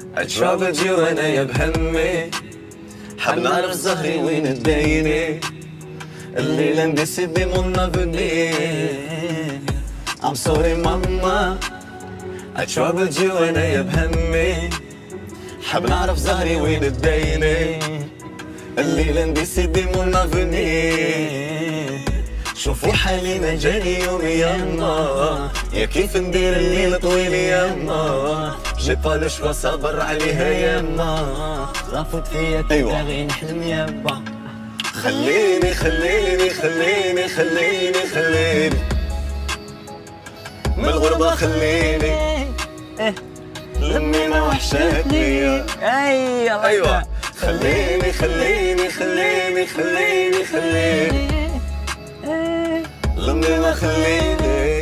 اشرب اجي وانا يا بهمي، حاب نعرف زهري وين تديني، الليلة ندسي بمنا بني. I'm sorry ماما، اشرب اجي وانا يا بهمي، حاب نعرف زهري وين تديني، الليلة ندسي بمنا بني. شوفي حالي ما جاني يوم ياما، يا كيف ندير الليل طويل ياما، جي با لو شوا صابر عليها ياما، رافض فيا أيوة. باغي نحلم يابا. خليني خليني خليني خليني خليني من الغربة خليني، لمي ما وحشتني. ايوه خليني خليني خليني خليني خليني لمي ما خليني.